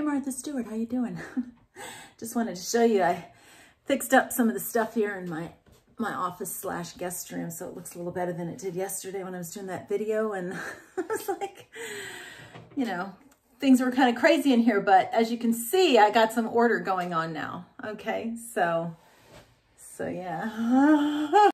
Martha Stewart, how you doing? Just wanted to show you, I fixed up some of the stuff here in my office slash guest room, so it looks a little better than it did yesterday when I was doing that video. And I was like, you know, things were kind of crazy in here, but as you can see, I got some order going on now. Okay, so yeah.